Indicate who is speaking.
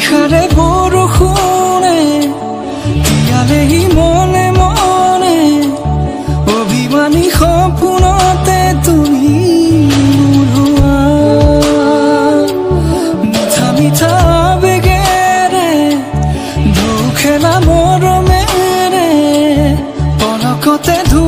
Speaker 1: নিশাৰে বৰষুণে তিয়ালেহি মনে মনে অভিমানী সপোনতে তুমি নুৰুৱা মিঠা মিঠা আবেগেৰে ঢৌ খেলা মৰমেৰে পলকতে